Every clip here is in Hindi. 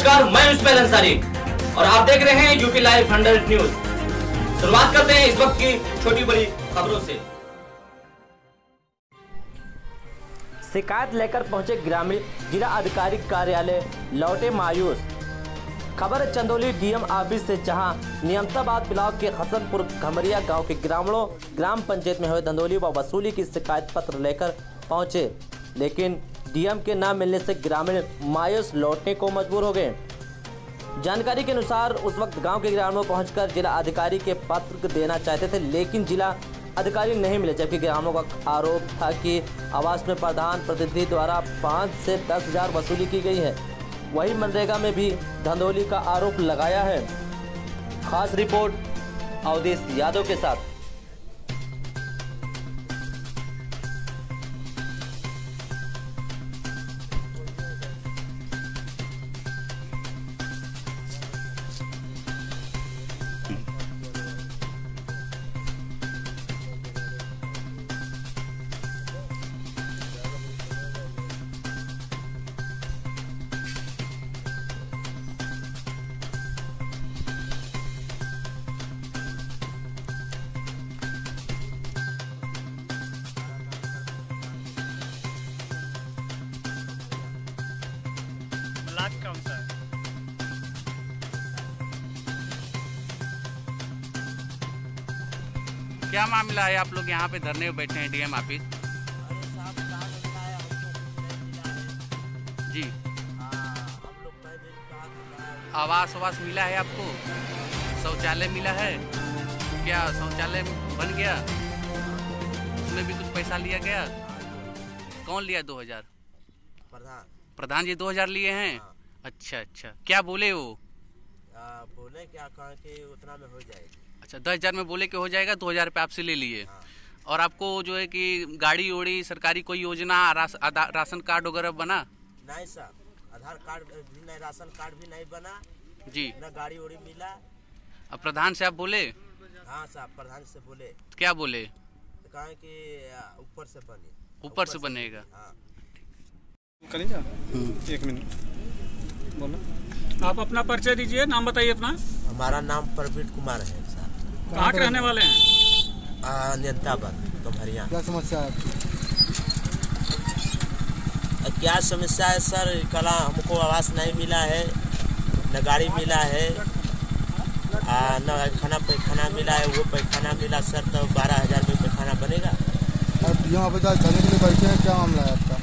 नमस्कार, मैं उस्मान अंसारी और आप देख रहे हैं यूपी लाइव 100 न्यूज। शुरुआत करते हैं इस वक्त की छोटी बड़ी खबरों से। शिकायत लेकर पहुंचे ग्रामीण, जिला अधिकारी कार्यालय लौटे मायूस। खबर है चंदौली डीएम ऑफिस से, जहां नियमताबाद ब्लॉक के हसनपुर खमरिया गांव के ग्रामीणों ग्राम पंचायत में हुए धंधोली व वसूली की शिकायत पत्र लेकर पहुंचे, लेकिन डीएम के न मिलने से ग्रामीण मायूस लौटने को मजबूर हो गए। जानकारी के अनुसार उस वक्त गांव के ग्रामीणों पहुंचकर जिला अधिकारी के पत्र देना चाहते थे, लेकिन जिला अधिकारी नहीं मिले, जबकि ग्रामीणों का आरोप था कि आवास में प्रधान प्रतिनिधि द्वारा 5 से 10 हजार वसूली की गई है। वही मनरेगा में भी धंधोली का आरोप लगाया है। खास रिपोर्ट अवधेश यादव के साथ। कौन सा है? क्या मामला है, आप लोग यहाँ पे धरने में बैठे हैं डीएम ऑफिस? जी, आवास मिला है आपको? शौचालय मिला है क्या? शौचालय बन गया, उसमें भी कुछ पैसा लिया गया? कौन लिया 2000? प्रधान जी 2000 लिए हैं। अच्छा, क्या बोले वो? बोले क्या कहा कि उतना में हो जाएगी। अच्छा, 10,000 में बोले कि हो जाएगा, 2000 रुपये आपसे ले लिए। और आपको जो है कि गाड़ी ओड़ी सरकारी कोई योजना, राशन कार्ड वगैरह बना? नहीं सर, आधार कार्ड भी नहीं, राशन कार्ड भी नहीं बना जी, न गाड़ी ओड़ी मिला। अब प्रधान से आप बोले? हाँ साहब, प्रधान से बोले। तो क्या बोले? तो कहा कि ऊपर से बने, ऊपर से बनेगा। हाँ। करेंगे। एक मिनट बोलो। आप अपना परिचय दीजिए, नाम बताइए अपना। हमारा नाम प्रवीण कुमार है साहब। कहाँ के रहने वाले हैं? नियंताबाद खमरिया। क्या समस्या है? क्या समस्या है सर? कल हमको आवास नहीं मिला है, न गाड़ी मिला है, न पैखाना मिला है। वो पैखाना मिला सर तो 12,000 में पैखाना बनेगा। अब यहाँ पे जाने के लिए बैठे हैं, क्या मामला है आपका?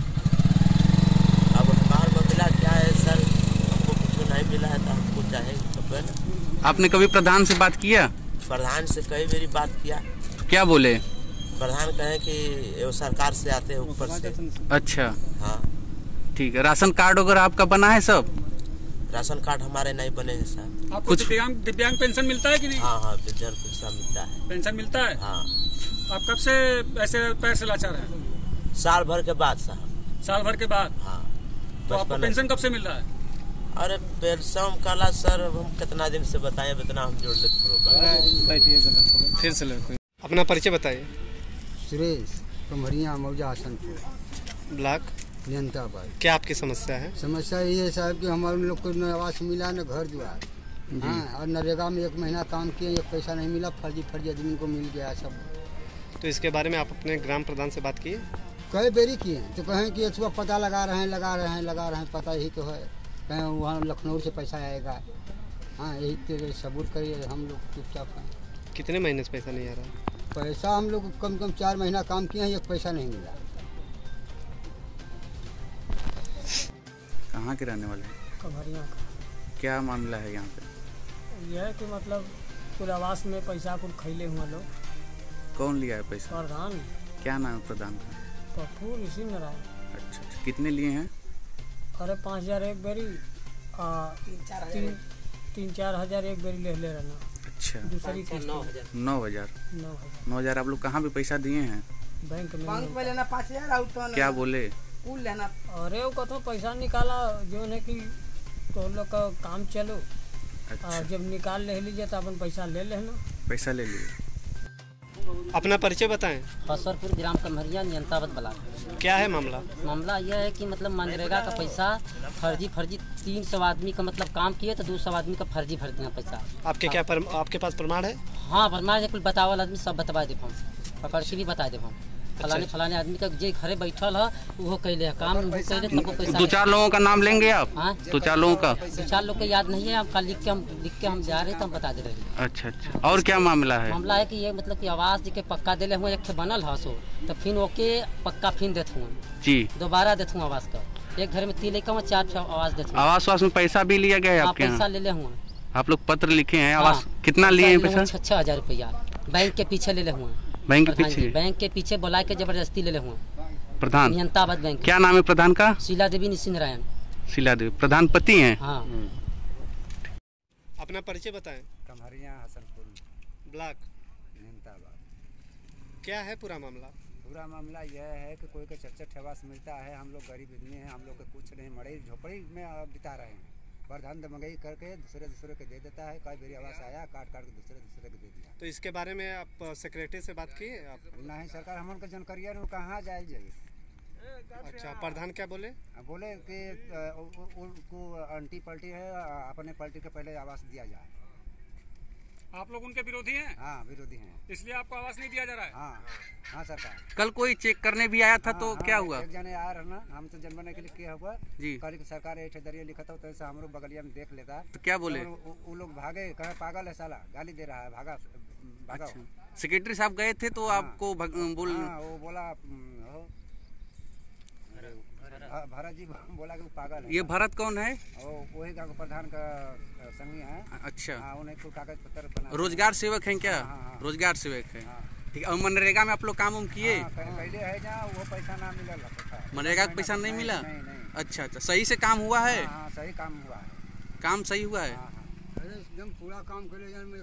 अब हमारा मामला क्या है सर? हमको कुछ नहीं मिला है तो हमको चाहे तो। आपने कभी प्रधान से बात किया? प्रधान से कई बारी बात किया। तो क्या बोले? प्रधान कहे कि वो सरकार से आते हैं ऊपर से। अच्छा, हाँ ठीक है। राशन कार्ड वगैरह आपका बना है सब? राशन कार्ड हमारे नहीं बने हैं सर। आपको कुछ दिव्यांग पेंशन मिलता है कि नहीं? हाँ, दिव्यांग पेंशन मिलता है। पेंशन मिलता है? हाँ। आप कब से ऐसे पैसे लाचार हैं? साल भर के बाद साहब। साल भर के बाद? हाँ। तो आपको पेंशन कब से मिल रहा है? अरे पेंशन काला सर, हम कितना दिन से बताएं, इतना हम जोड़ लेते। फिर से अपना परिचय बताइए। सुरेश खमरिया मौजा हसनपुर ब्लॉक नियंताबाद। क्या आपकी समस्या है? समस्या ये है साहब कि हमारे लोग को न आवास मिला न घर द्वार। हाँ, और नरेगा में 1 महीना काम किए, 1 पैसा नहीं मिला। फर्जी आदमी को मिल गया सब। तो इसके बारे में आप अपने ग्राम प्रधान से बात किए? कई बेरी किए तो कहें कि सुबह पता लगा रहे हैं, पता यही तो है। कहें वहाँ लखनऊ से पैसा आएगा। हाँ, यही तेरे सबूत करिए, हम लोग चुपचाप हैं। कितने महीने से पैसा नहीं आ रहा? पैसा हम लोग कम 4 महीना काम किए हैं, 1 पैसा नहीं मिला। कहाँ के रहने वाले हैं? खमरिया का। क्या मामला है यहाँ पे? यह है कि मतलब कुल आवास में पैसा कुल खैले हुए लोग। कौन लिया है पैसा? प्रधान। क्या नाम है प्रधान का? कपूर इसी में रहा। अच्छा, कितने लिए हैं? अरे 5,000 एक बेरी, 3-4 हजार एक बेरी ले रहना। अच्छा, दूसरी किस्त 9,000। 9,000 आप लोग कहाँ भी पैसा दिए हैं? बैंक में लेना 5,000। क्या बोले? लेना। अरे वो कथो पैसा निकाला जो है कि तो लोग का काम चलो। अच्छा, जब निकाल ले लीजिए तो अपन पैसा ले लेना। पैसा ले लिए। अपना परिचय बताएं। हसरपुर ग्राम कमहरिया नियंतावत ब्लॉक। क्या है मामला? मामला यह है कि मतलब मनरेगा का पैसा फर्जी 300 आदमी का मतलब काम किए तो 200 आदमी का फर्जी भर दिया पैसा। आपके पास प्रमाण है? हाँ प्रमाण है, कुल बतावल आदमी सब बता दे हम, पकड़ के भी बता दे हम। फलाने आदमी का जे घरे बैठल है वो कैले है काम, वो कैले तब पैसा। 2-4 लोगों का नाम लेंगे आप? हाँ 2-4 लोगों का? 2-4 लोग का याद नहीं है, आपका लिख के हम जा रहे तो हम बता दे रहे हैं। अच्छा। और क्या मामला है? मामला है कि ये मतलब कि आवास के पक्का दिले हुए एक बनल है सो, तो फिर ओके पक्का फिर देते हुए जी, दोबारा देते हुए आवास का। एक घर में 3 लड़का में 4 आवास देते। आवास में पैसा भी लिया गया है आपके? पैसा ले हुए आप लोग पत्र लिखे हैं? आवास कितना लिए पैसा? 6,000 रुपया बैंक के पीछे ले हुए। बैंक के पीछे बुला के जबरदस्ती ले हुए। प्रधान नियंतावत बैंक। क्या नाम है प्रधान का? शीला देवी निशिनारायण। शीला देवी प्रधान पति हैं? हाँ। अपना परिचय बताएं। कमहरिया हसनपुर ब्लॉक नियंतावत। क्या है पूरा मामला? पूरा मामला यह है कि कोई का 4 आवास मिलता है, हम लोग गरीब आदमी हैं, हम लोग के कुछ नहीं, मड़ई झोपड़ी में बिता रहे हैं। प्रधान दमगई करके दूसरे के दे देता है, कई बेरी आवास आया काट के दूसरे के दे दिया। तो इसके बारे में आप सेक्रेटरी से बात किए? आप नहीं सरकार हम उनका जानकारी है, कहाँ जाए जाइए। अच्छा, प्रधान क्या बोले? बोले कि उनको अंटी पलटी है, अपने पलटी के पहले आवास दिया जाए। आप लोग उनके विरोधी हैं? हाँ विरोधी हैं, इसलिए आपको आवास नहीं दिया जा रहा है? हाँ सरकार। कल कोई चेक करने भी आया था तो क्या हुआ? एक जने आया रहा ना, हम तो जनवाने के लिए किया हुआ जी। कल की सरकार एक दरिया लिखा था, तो ऐसा हम लोग बगलिया में देख लेता। तो क्या बोले? वो लोग भागे, कहे पागल है साला, गाली दे रहा है, भागा। अच्छा। सेक्रेटरी साहब गए थे तो आपको वो बोला भरत जी बोला कि वो पागल है। ये भरत कौन है? वही गाँव प्रधान का संगी है। अच्छा। उन्हें कोई कागज पत्र बना। रोजगार सेवक हैं क्या? रोजगार सेवक है। ठीक है। और मनरेगा में आप लोग काम किए? पहले है जहाँ वो पैसा ना मिला। मनरेगा का पैसा नहीं मिला? नहीं। अच्छा। सही से काम हुआ है? सही काम हुआ है। काम सही हुआ है? एकदम पूरा काम करे